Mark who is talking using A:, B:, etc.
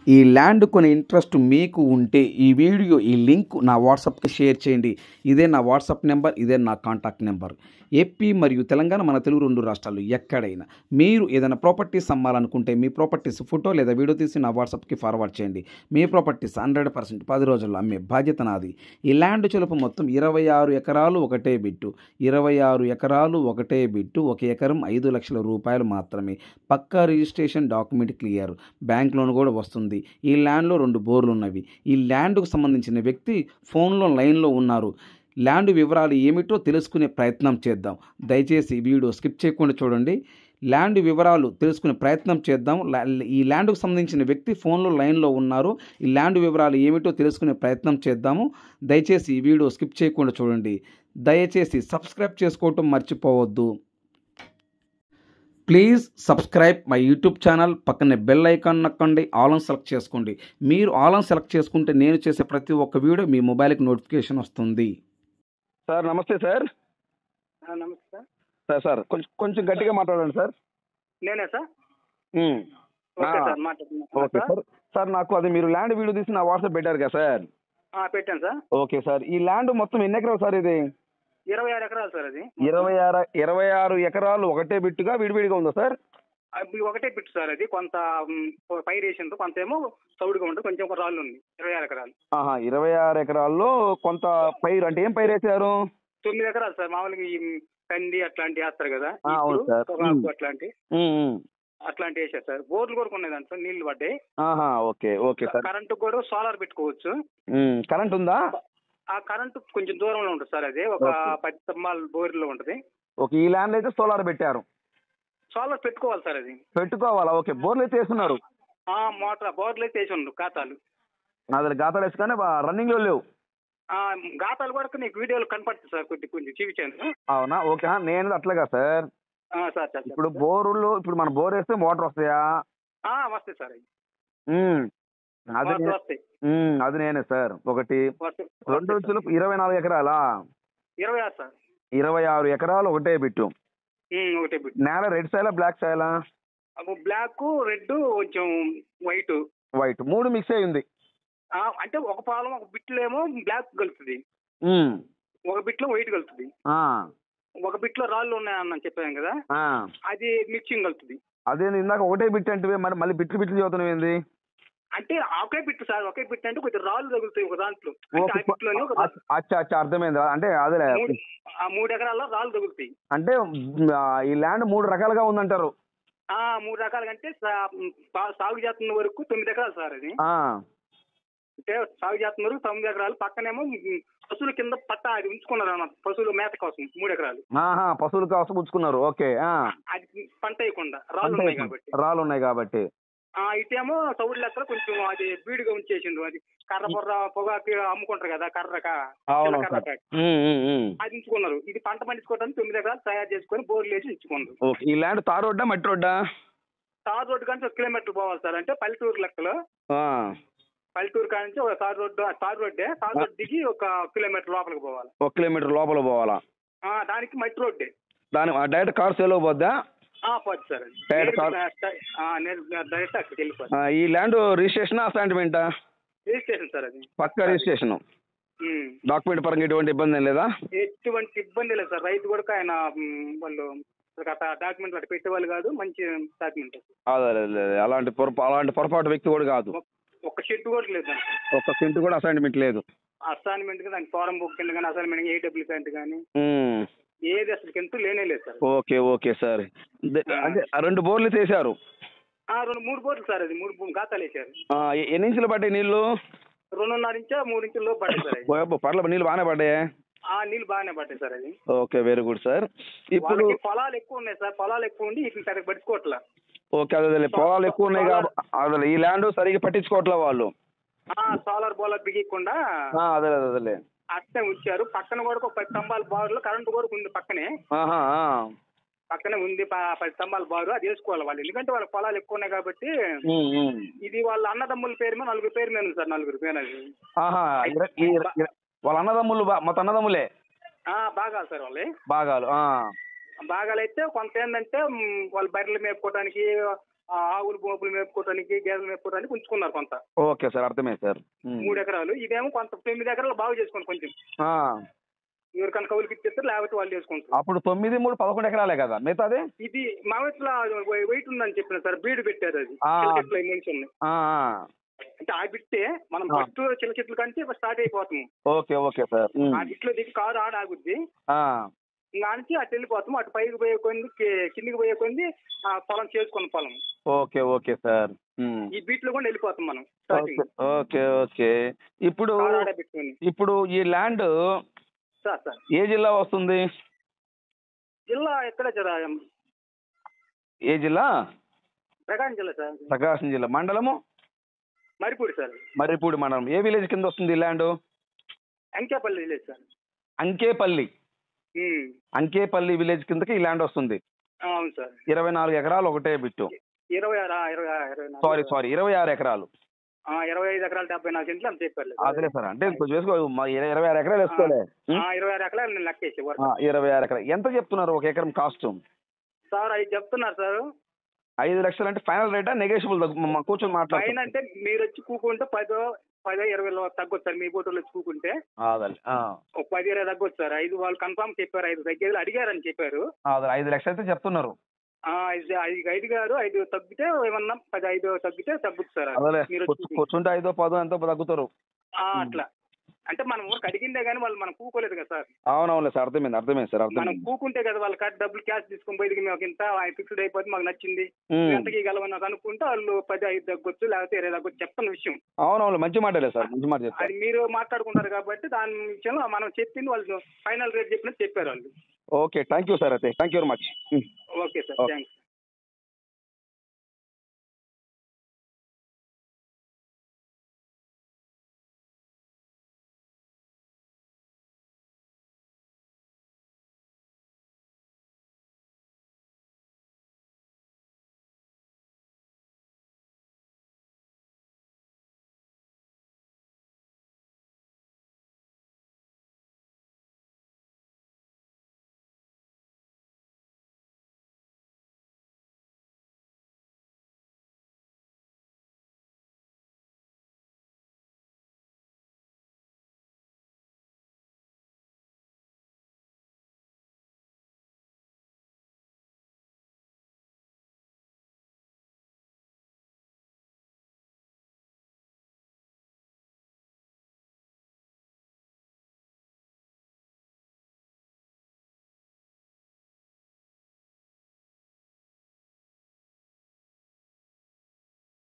A: ఈ ల్యాండ్ కొనే ఇంట్రెస్ట్ మీకు ఉంటే ఈ వీడియో ఈ లింక్ నా వాట్సాప్కి షేర్ చేయండి. ఇదే నా వాట్సాప్ నెంబర్, ఇదే నా కాంటాక్ట్ నెంబర్. ఏపీ మరియు తెలంగాణ మన తెలుగు 2 రాష్ట్రాలు ఎక్కడైనా మీరు ఏదైనా ప్రాపర్టీస్ అమ్మాలనుకుంటే మీ ప్రాపర్టీస్ ఫోటో లేదా వీడియో తీసి నా వాట్సాప్కి ఫార్వర్డ్ చేయండి. మీ ప్రాపర్టీస్ 100% 10 రోజుల్లో అమ్మే బాధ్యత నాది. ఈ ల్యాండ్ చెలుపు మొత్తం 26 ఎకరాలు ఒకటే బిట్టు. 26 ఎకరాలు ఒకటే బిట్టు. 1 ఎకరం 5 లక్షల రూపాయలు మాత్రమే. పక్కా registration, document clear, bank loan కూడా వస్తుంది. ఈ ల్యాండ్లో 2 బోర్లు ఉన్నవి. ఈ ల్యాండ్కు సంబంధించిన వ్యక్తి ఫోన్లో లైన్లో ఉన్నారు. ల్యాండ్ వివరాలు ఏమిటో తెలుసుకునే ప్రయత్నం చేద్దాం. దయచేసి వీడియో స్కిప్ చేయకుండా చూడండి. ల్యాండ్ వివరాలు తెలుసుకునే ప్రయత్నం చేద్దాం. ఈ ల్యాండ్కు సంబంధించిన వ్యక్తి ఫోన్లో లైన్లో ఉన్నారు. ఈ ల్యాండ్ వివరాలు ఏమిటో తెలుసుకునే ప్రయత్నం చేద్దాము. దయచేసి ఈ వీడియో స్కిప్ చేయకుండా చూడండి. దయచేసి సబ్స్క్రైబ్ చేసుకోవటం మర్చిపోవద్దు. Please subscribe my YouTube channel. పక్కనే బెల్ ఐకాన్ నొక్కండి, ఆల్ ఆన్ సెలెక్ట్ చేసుకోండి. మీరు ఆల్ ఆన్ సెలెక్ట్ చేసుకుంటే నేను చేసే ప్రతి ఒక్క వీడియో మీ మొబైల్కి నోటిఫికేషన్ వస్తుంది.
B: సార్ నమస్తే సార్.
C: నమస్తే సార్.
B: సార్ సార్ కొంచెం గట్టిగా మాట్లాడండి సార్.
C: నేనే సార్.
B: Okay sir. సార్ నాకు అది మీరు ల్యాండ్ వీడియో తీసి నా వాట్సాప్ పెట్టారు కదా సార్.
C: పెట్టాను సార్.
B: Okay sir. ఈ ల్యాండ్ మొత్తం ఎన్ని ఎకరాలు సార్ ఇది?
C: 26 ఎకరాలు సార్. అది
B: 26 ఎకరాలు ఒకటే బిట్టుగా విడివిడిగా ఉందా సార్?
C: అది ఒకటే బిట్టు సార్. అది కొంత పైరేషన్, కొంత ఏమో చౌడుగా ఉంటుంది, కొంచెం ఒక రాళ్ళు ఉంది. 26 ఎకరాలు.
B: 26 ఎకరాల్లో కొంత పైరు అంటే ఏం పైరు వేసారు?
C: 9 ఎకరాలు సార్. మామూలుగా ఈ కంది అట్లాంటి వేస్తారు కదా,
B: అవును సార్.
C: అట్లాంటి వేసారు సార్. బోర్లు కూడా ఉన్నాయి దాంట్లో, నీళ్లు పడ్డాయి.
B: Okay okay sir.
C: కరెంటు కూడా సోలార్ పెట్టుకోవచ్చు.
B: కరెంట్ ఉందా?
C: ఆ కరెంటు కొంచెం దూరంలో ఉంటుంది సార్. అది ఒక 10 స్తంభాల బోర్లో ఉంటుంది.
B: ఓకే. ఈ ల్యాండ్ అయితే సోలార్ పెట్టారు.
C: సోలార్ పెట్టుకోవాలి సార్. అది
B: పెట్టుకోవాలా? ఓకే. బోర్లు అయితే వేస్తున్నారు.
C: మోటార్ బోర్లు అయితే వేసి ఉండరు. ఖాతాలు
B: అదే గాతాలు వేసుకొని రన్నింగ్ లో లేవు.
C: గాతాలు కూడా నీకు వీడియోలు కనపడుతుంది సార్. కొంచెం చూపించాను.
B: అవునా? ఓకే. నేను అట్లాగా సార్.
C: సార్
B: ఇప్పుడు బోరులో ఇప్పుడు మన బోర్ వేస్తే మోటార్ వస్తాయా?
C: వస్తాయి సార్.
B: అది నేనే సార్. ఒకటి 2 24 ఎకరాలా?
C: 26 సార్.
B: 26 ఎకరాలు ఒకటే బిట్టు.
C: ఒకటే బిట్టు.
B: నేల రెడ్ సాయిలా బ్లాక్ సాయిలా?
C: బ్లాక్, రెడ్, కొంచెం వైట్.
B: వైట్ 3 మిక్స్ అయి ఉంది.
C: అంటే ఒక పాలం ఒక బిట్లో ఏమో బ్లాక్ కలుస్తుంది, ఒక బిట్లో వైట్ కలుస్తుంది, ఒక బిట్లో రాళ్ళు ఉన్నాయని చెప్పాను కదా, అది మిక్సింగ్ కలుస్తుంది.
B: అదే ఇందాక ఒకటే బిట్ అంటే మళ్ళీ బిట్లు చదువుతున్నావు ఏంది?
C: అంటే ఒకే బిట్ సార్. ఒకే బిట్ అంటే కొంచెం రాళ్ళు తగులుతాయి ఒక దాంట్లో.
B: అచ్చా అర్థమైంది. అంటే అదే
C: 3 ఎకరాల్లో రాళ్ళు తగులుతాయి.
B: అంటే ఈ ల్యాండ్ 3 రకాలుగా ఉందంటారు.
C: 3 రకాలుగా అంటే సాగు చేస్తున్న వరకు 9 ఎకరాలు సార్. అది అంటే సాగు చేస్తున్న వరకు 9 ఎకరాలు. పక్కనేమో పశువుల కింద పట్ట అది ఉంచుకున్నారు అన్నమాట, పశువుల మేత కోసం 3 ఎకరాలు.
B: పశువుల కోసం ఉంచుకున్నారు. ఓకే.
C: అది పంట వేయకుండా రాళ్ళు ఉన్నాయి కాబట్టి. ఇటేమో చౌడు లెక్కలు కొంచెం అది బీడుగా ఉంచేసిండ్రు. అది కర్ర బొర్ర పొగాకి అమ్ముకుంటారు కదా, కర్రక అది ఉంచుకున్నారు. ఇది పంట పండించుకోవడానికి 9 ఎకరాలు తయారు చేసుకుని బోర్లు వేసి ఉంచుకున్నారు.
B: ఈ ల్యాండ్ తార్ రోడ్డా మట్టి రోడ్డా?
C: తార్ రోడ్డు కానీ 1 కిలోమీటర్ పోవాలి సార్. అంటే పల్లెటూరు లెక్కలో. పల్లెటూరు కాడ నుంచి ఒక తార్ రోడ్డే. తార్ రోడ్ దిగి 1 కిలోమీటర్ లోపలికి పోవాలి. 1
B: కిలోమీటర్ లోపల పోవాలా?
C: దానికి మట్టి రోడ్డే.
B: దాని డైరెక్ట్ కార్ సేల్ పోద్దా?
C: పోదు సార్. డైరెక్ట్ అక్కడికి వెళ్ళిపోతుంది.
B: ఈ ల్యాండ్ రిజిస్ట్రేషన్ అసైన్మెంటా?
C: Registration sir. అది
B: పక్కా రిజిస్ట్రేషన్. డాక్యుమెంట్ పరంగా ఎటువంటి ఇబ్బంది ఏం లేదా?
C: ఎటువంటి ఇబ్బంది లేదు సార్. రైతు కూడా ఆయన వాళ్ళు డాక్యుమెంట్ అట్లా పెట్టేవాళ్ళు కాదు. మంచి డాక్యుమెంట్.
B: అదే అలాంటి పొరపాటు వ్యక్తి కూడా కాదు.
C: ఒక్క షెడ్ కూడా లేదు.
B: ఒక్క సెంట్ కూడా అసైన్మెంట్ లేదు.
C: అసైన్మెంట్ దానికి ఫారం బుక్ కింద కానీ, అసైన్మెంట్ ఏడబ్ల్యూ ప్యాంట్ కానీ ఏది అసలు కింద లేనే లేదు సార్.
B: Okay sir. అదే 2 బోర్లు వేసారు.
C: 3 బోర్లు సార్. అది 3 గాతాలు వేసారు.
B: ఎన్ని ఇంచులు పడ్డాయి నీళ్లు?
C: 2.5 నుంచి 3 ఇంచుల్లో పడ్డాయి సార్.
B: పర్లేదు, నీళ్ళు బాగానే పడ్డాయి.
C: నీళ్ళు బాగానే పడ్డాయి సార్. అది
B: ఓకే, వెరీ గుడ్ సార్. ఇప్పుడు
C: పొలాలు ఎక్కువ ఉన్నాయి సార్. పొలాలు ఎక్కువ ఉండి ఇట్లా సరిగ్గా పట్టించుకోవట్లా.
B: ఓకే. అదే పొలాలు ఎక్కువ ఉన్నాయి కాబట్టి అదే ఈ ల్యాండ్ సరిగ్గా పట్టించుకోవట్లే వాళ్ళు.
C: సోలార్ బోలార్ బిగియకుండా
B: అదే
C: అట్టే ఉంచారు. పక్కన కూడా ఒక 10 స్తంభాల బారులో కరెంటు కూడా ఉంది. పక్కనే ఉంది 10 స్తంభాల బారు. అది వేసుకోవాలి వాళ్ళు, ఎందుకంటే వాళ్ళ పొలాలు ఎక్కువ ఉన్నాయి కాబట్టి. ఇది వాళ్ళ అన్నదమ్ముల పేరు మీద 4 పేరు మీద ఉంది సార్. 4 పేరు అది.
B: వాళ్ళ అన్నదమ్ములు మొత్తం అన్నదమ్ములే
C: బాగాలు సార్. వాళ్ళే
B: బాగాలు.
C: బాగాలు అయితే కొంత ఏంటంటే వాళ్ళు బర్రెలు మేపుకోవడానికి, ఆవులు బోపులు మేపుకోవడానికి గేదెలు మేపుకోవడానికి ఉంచుకున్నారు కొంత.
B: ఓకే సార్, అర్థమైంది సార్.
C: 3 ఎకరాలు. ఇదేమో కొంత 9 ఎకరాలు బాగు చేసుకోండి కొంచెం. ఎవరికైనా కౌలుకి ఇచ్చేస్తారు, లేకపోతే వాళ్ళు చేసుకుంటారు.
B: అప్పుడు 9, 3, 11 ఎకరాలే కదా మిగతాది?
C: ఇది మావెట్ల వెయిట్ ఉందని చెప్పిన సార్, బీడు పెట్టారు. అది ఉన్నాయి అంటే ఆ బిట్టే మనం ఫస్ట్ చిన్న చెట్లు కంటే స్టార్ట్ అయిపోతాము.
B: Okay okay sir.
C: ఆ బిట్లో దిగి కారు ఆగుద్ది, నుంచి అటు వెళ్ళిపోతాము. అటు పైకి పోయే కొంది, కిందికి పోయే కొంది పొలం చేసుకున్న పొలం.
B: Okay okay sir.
C: ఈ బీట్ లో కూడా వెళ్ళిపోతాం మనం.
B: Okay okay. ఇప్పుడు ఈ ల్యాండ్
C: సార్
B: ఏ జిల్లా వస్తుంది?
C: జిల్లా ఎక్కడ సార్?
B: ఏ జిల్లా?
C: ప్రకాశం జిల్లా సార్.
B: ప్రకాశం జిల్లా. మండలము?
C: మర్రిపూడి సార్.
B: మర్రిపూడి మండలం. ఏ విలేజ్ కింద వస్తుంది ఈ land?
C: Ankepalli village sir.
B: Ankepalli. Ankepalli village కిందకి ఈ ల్యాండ్ వస్తుంది.
C: అవును సార్.
B: 24 ఎకరాలు ఒకటే బిట్టు. 26 ఎకరాలు.
C: 25 ఎకరాలు 74 సెంట్లు అని చెప్పారు.
B: అదే సార్, అంటే చేసుకో 26 ఎకరాలు వేసుకోలే.
C: 26 ఎకరాలు నేను లెక్కేసి.
B: 26 ఎకరాలు ఎంత చెప్తున్నారు ఒక ఎకరం కాస్ట్?
C: సార్ 5 చెప్తున్నారు సార్.
B: 5 లక్షలు అంటే ఫైనల్ రేటా, నెగోషియబుల్? కూర్చొని మాట్లాడాలి.
C: ఫైన్ అంటే మీరు వచ్చి కూకుంటే 10, 20 తగ్గొచ్చు సార్. మీ బోటోళ్ళు వచ్చి కూకుంటే 10, 20 తగ్గొచ్చు సార్. 5 వాళ్ళు కన్ఫామ్ చెప్పారు. 5 తగ్గేది అడిగారని చెప్పారు.
B: 5 లక్షలు అయితే చెప్తున్నారు.
C: 5 గారు 5 తగ్గితే ఏమన్నా 10, 5 తగ్గితే తగ్గుతుంది సార్.
B: కూర్చుంటే 5, 10 ఎంతో తగ్గుతారు.
C: అట్లా అంటే మనం ఊరికి అడిగిందే కానీ వాళ్ళు మనం కూకోలేదు కదా సార్.
B: అవునవును సార్, అర్థమైంది సార్.
C: మనం కూకుంటే కదా వాళ్ళ డబ్బులు క్యాష్ తీసుకుని పోయి మేము ఇంత ఫిక్స్డ్ అయిపోతే మాకు నచ్చింది ఎంతకి గెలవని అనుకుంటే వాళ్ళు 10, 5 తగ్గొచ్చు, లేకపోతే 20 తగ్గొచ్చు చెప్తున్న విషయం.
B: అవునవును, మంచి మాటలే సార్, మంచి మాట చెప్పారు.
C: అది మీరు మాట్లాడుకుంటారు కాబట్టి దాని విషయంలో మనం చెప్పింది వాళ్ళు ఫైనల్ రేట్ చెప్పినట్టు చెప్పారు వాళ్ళు.
B: Okay, thank you sir. అయితే thank you very much.
C: Okay sir, thanks.